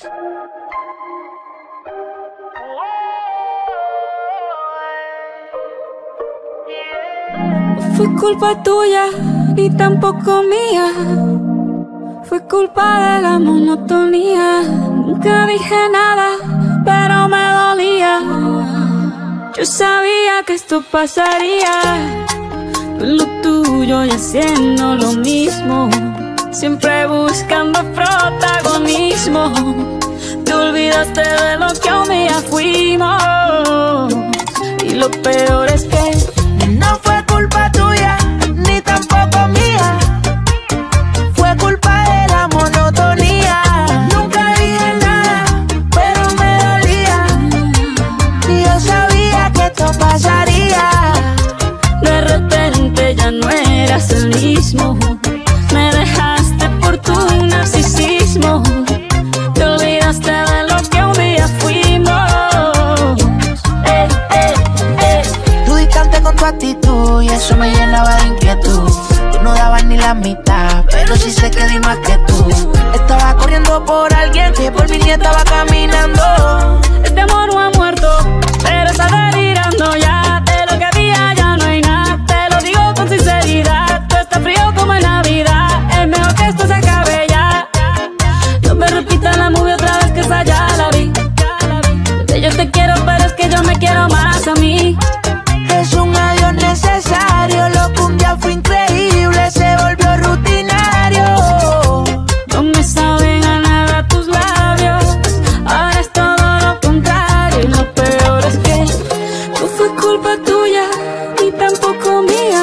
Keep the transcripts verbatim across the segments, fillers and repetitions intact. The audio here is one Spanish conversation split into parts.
No fue culpa tuya, ni tampoco mía. Fue culpa de la monotonía. Nunca dije nada, pero me dolía. Yo sabía que esto pasaría. Tú en lo tuyo y haciendo lo mismo, siempre buscando protagonismo. Te olvidaste de lo que un día fuimos. Y lo peor es que no fue culpa tuya, ni tampoco mía. Fue culpa de la monotonía. Nunca dije nada, pero me dolía. Y yo sabía que esto pasaría. De repente ya no eras el mismo. Me dejaste por tu narcisismo. Te olvidaste de lo que un día fuimos. Eh, eh, eh. Tú distante con tu actitud y eso me llenaba de inquietud. Tú no dabas ni la mitad, pero sí sé que di más que tú. Estaba corriendo por alguien que por mí ni estaba caminando. Este amor no ha muerto, pero está delirando ya. De lo que había ya no hay nada. Te lo digo con sinceridad. Tú estás frío como en Navidad. Es mejor que esto se acabe ya. No me repitas la movie otra vez, que esa ya la vi. Que yo te quiero, pero es que yo me quiero más a mí. Es un adiós necesario. Lo que un día fue increíble se volvió rutinario. No me saben a nada tus labios. Ahora es todo lo contrario. Y lo peor es que no fue culpa tuya, ni tampoco mía.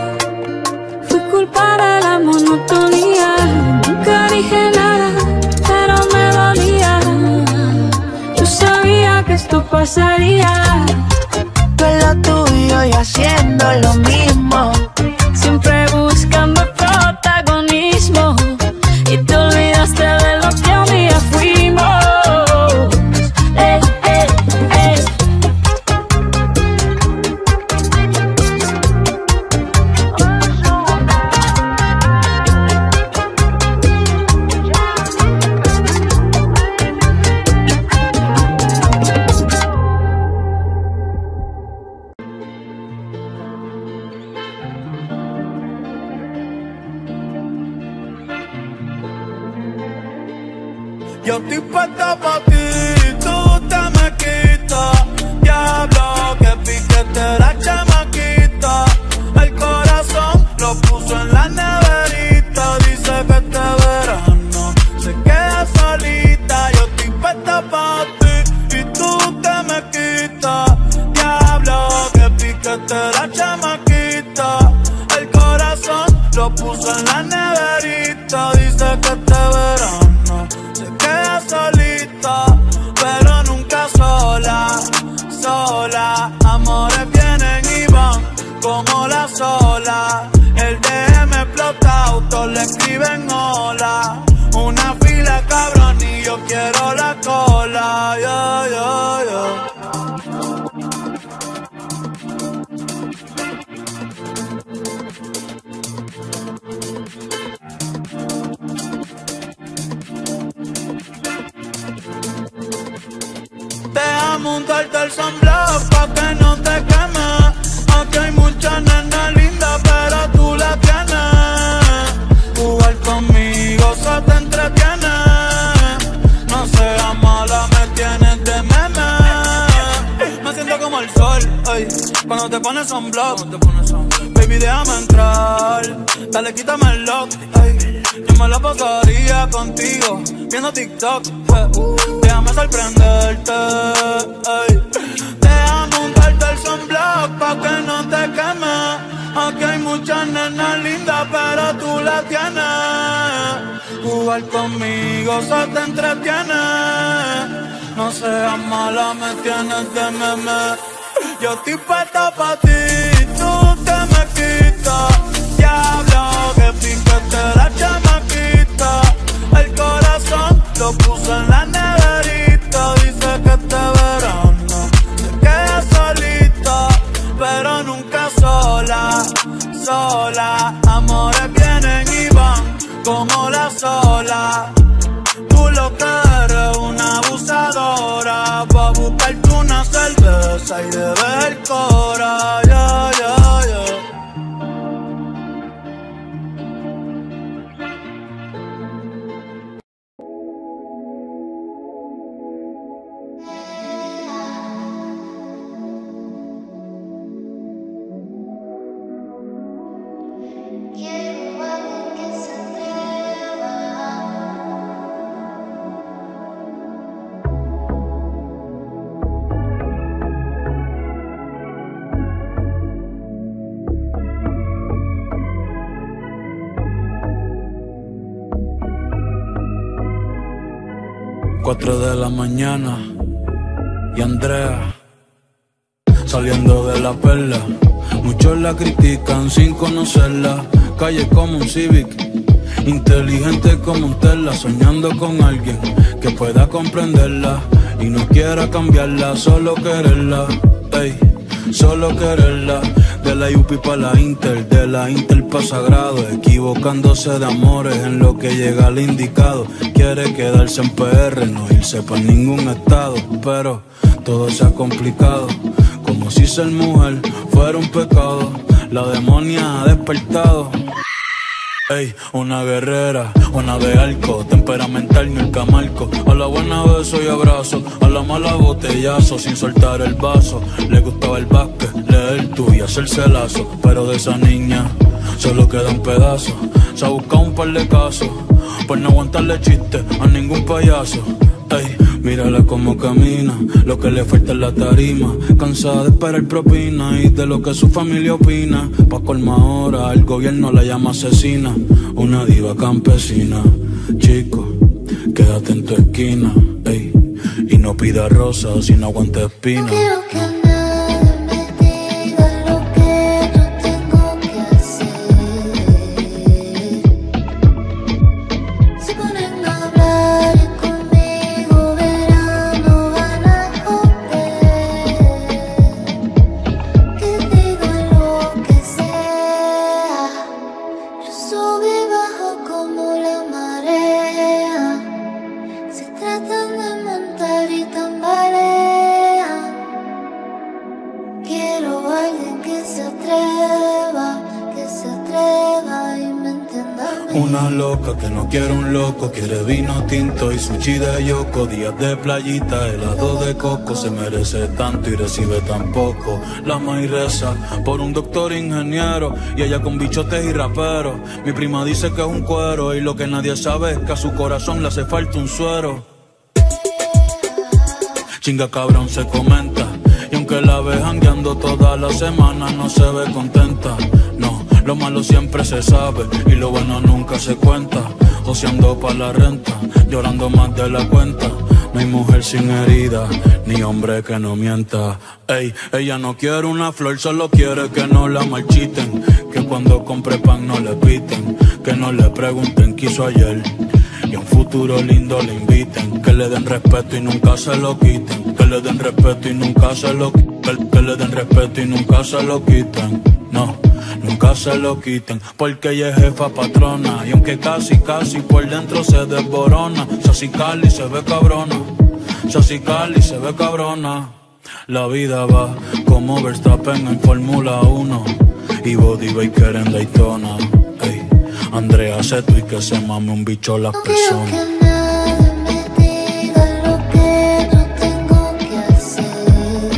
Fue culpa de la monotonía. Nunca dije nada, pero me dolía. Yo sabía que esto pasaría. Tú en lo tuyo y haciendo lo mismo. Siempre buscando protagonismo. Y te olvidaste de lo que un día fuimos. Eh, eh, eh. Yo estoy puesta pa' ti, tú te me quitas. Diablo, que piquete la chamaquita. El corazón lo puso en la neverita. Dice que este verano se queda solita. Yo estoy puesta pa' ti y tú te me quitas. Diablo, que piquete la chamaquita. El corazón lo puso en la neverita. Dice que este verano se queda solita, pero nunca sola, sola. Amores vienen y van como la sola. El D M explota, todos le escriben hola. Una fila cabrón y yo quiero la cola. Yeah, yeah, yeah. Deja montarte el sunblock pa' que no te quemes. Aquí hay muchas nenas lindas, pero tú la tienes. Jugar conmigo se te entretiene. No seas mala, me tienes de meme. Me siento como el sol, ey, cuando te pones sunblock. Baby, déjame entrar, dale, quítame el lock, ey. Yo me la pasaría contigo, viendo TikTok, eh. Déjame sorprenderte, ey. Déjame untarte el sunblock pa' que no te quemes. Aquí hay muchas nenas lindas, pero tú la tienes. Jugar conmigo se te entretiene. No seas mala, me tienes de meme. Yo estoy puesta pa' ti, tú te me quitas. Diablo, que piquete la chamaquita. El corazón lo puso en la neverita. Dice que este verano se queda solita, pero nunca sola, sola. Amores vienen y van como la sola. Tú lo que eres una buscarte una cerveza y de ver cora, yeah, yeah, yeah. Cuatro de la mañana y Andrea saliendo de la perla. Muchos la critican sin conocerla. Calle como un Civic, inteligente como un Tesla, soñando con alguien que pueda comprenderla y no quiera cambiarla, solo quererla, ey, solo quererla. De la U P pa' la Inter, de la Inter pa' Sagrado, equivocándose de amores en lo que llega al indicado. Quiere quedarse en P R, no irse pa' ningún estado, pero todo se ha complicado, como si ser mujer fuera un pecado. La demonia ha despertado. Ey, una guerrera, una de arco, temperamental ni el camarco. A la buena beso y abrazo, a la mala botellazo, sin soltar el vaso. Le gustaba el básquet, leer tú y hacerse lazo, pero de esa niña solo queda un pedazo. Se ha buscado un par de casos, por no aguantarle chiste a ningún payaso. Ey, mírala como camina, lo que le falta es la tarima. Cansada de esperar propina y de lo que su familia opina. Pa' colmar ahora, el gobierno la llama asesina. Una diva campesina. Chico, quédate en tu esquina, ey, y no pida rosas si no aguanta espina. No quiero que nadie me diga lo que yo tengo que hacer. Se ponen a hablar y conmigo verán, no van a joder. Que digan lo que sea. Yo subo y bajo como la marea. Se tratan de montar y tambalean. Quiero a alguien que se atreva, que se atreva y me entienda a mí. Una loca que no quiere un loco, quiere vino tinto y sushi de yoko. Días de playita, helado de coco, se merece tanto y recibe tan poco. La maíz reza por un doctor ingeniero y ella con bichotes y raperos. Mi prima dice que es un cuero y lo que nadie sabe es que a su corazón le hace falta un suero. Chinga cabrón se comenta, y aunque la ve jangueando toda la semana no se ve contenta. No, lo malo siempre se sabe y lo bueno nunca se cuenta. Joseando pa' la renta, llorando más de la cuenta. No hay mujer sin herida, ni hombre que no mienta. Ey, ella no quiere una flor, solo quiere que no la marchiten. Que cuando compre pan no le piten, que no le pregunten qué hizo ayer. Y a un futuro lindo le inviten, que le den respeto y nunca se lo quiten. Que le den respeto y nunca se lo quiten. Que le den respeto y nunca se lo quiten. No, nunca se lo quiten, porque ella es jefa patrona. Y aunque casi, casi por dentro se desborona. Sassy Cali se ve cabrona, Sassy Cali se ve cabrona. La vida va como Verstappen en Fórmula uno y Body Baker en Daytona. Ey, Andrea Seto y que se mame un bicho las No quiero personas. que nadie me diga lo que yo tengo que hacer.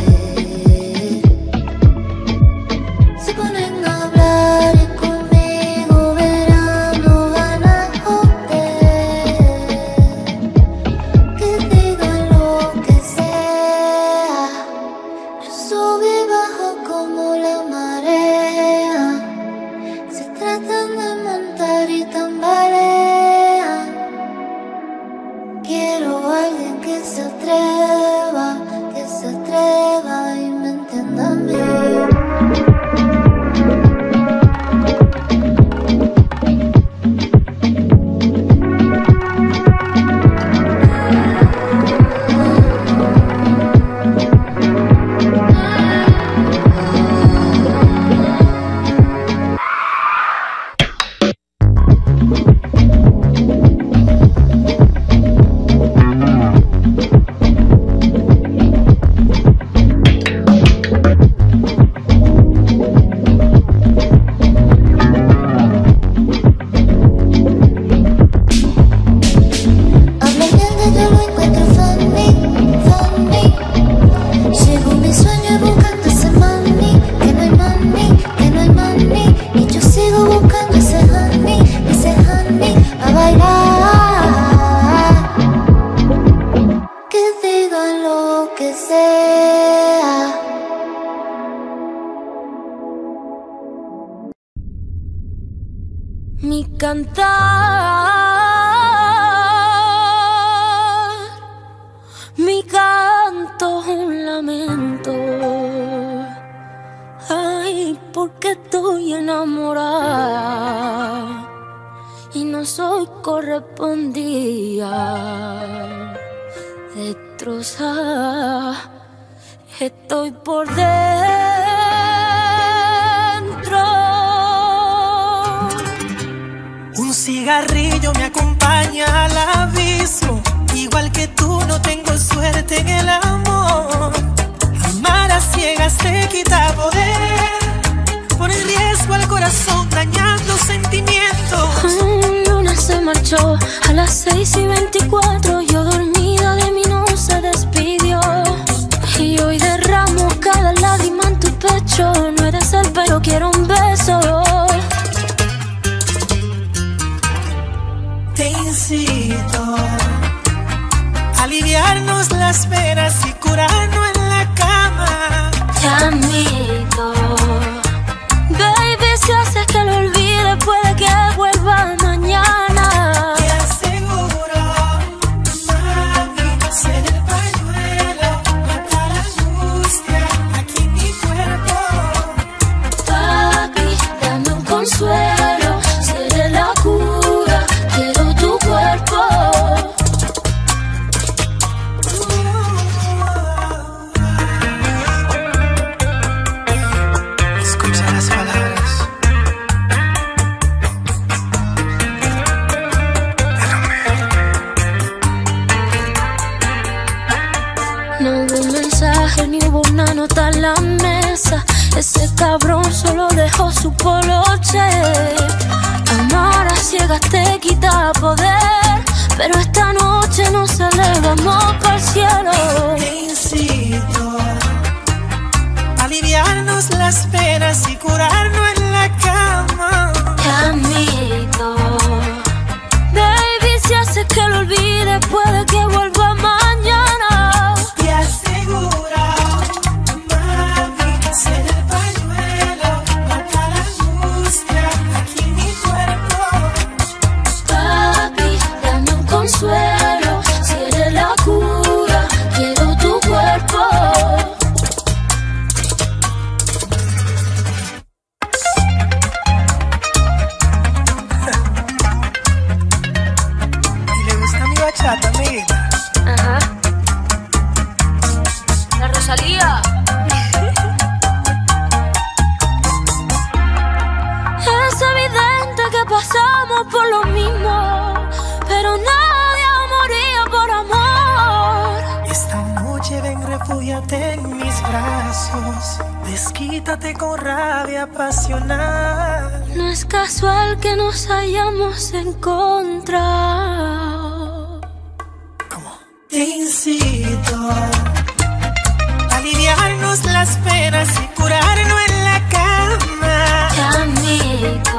Se ponen a hablar y conmigo verán, no van a joder. Que digan lo que sea. Yo subo y bajo como la marea. Se tratan de montar y tambalean. Quiero a alguien que se atreva, que se atreva y me entienda a mí. sea. Mi cantar, mi canto es un lamento. Ay, porque estoy enamorada y no soy correspondida. Destrozada estoy por dentro. Un cigarrillo me acompaña al abismo. Igual que tú no tengo suerte en el amor. Amar a ciegas te quita poder. Pone en riesgo al corazón dañando sentimientos. Ay, Luna se marchó a las seis y veinticuatro. Yo dormida de mí no se despidió. Y hoy derramo cada lágrima en tu pecho. No eres él pero quiero un beso. Te incito a aliviarnos las penas y curarnos en la cama. Te admito, baby, si haces que lo olvide puede que vuelva mañana. Te aseguro, mami, ser el pañuelo, mata la angustia aquí en mi cuerpo. Papi, dame un consuelo, seré la cura, quiero tu cuerpo. Escucha las palabras. No hubo un mensaje ni hubo una nota en la mesa. Ese cabrón solo dejó su poloche. Amar a ciegas te quita poder, pero esta noche nos elevamos para el cielo. Te incito a aliviarnos las penas y curarnos en la cama. Te admito, baby, si haces que lo olvide puede que vuelva mañana. Te aseguro, mami, ser el pañuelo, mata la angustia aquí en mi cuerpo. Papi, dame un consuelo, seré la cura, quiero tu cuerpo. ¿Y le gusta mi bachata, amiguita? Ajá. La Rosalía. Es evidente que pasamos por lo mismo, pero nadie moría por amor. Esta noche ven, refúgiate en mis brazos. Desquítate con rabia pasional. No es casual que nos hayamos encontrado. ¿Cómo? Te incito a aliviarnos las penas y curarnos en la cama. Te admito,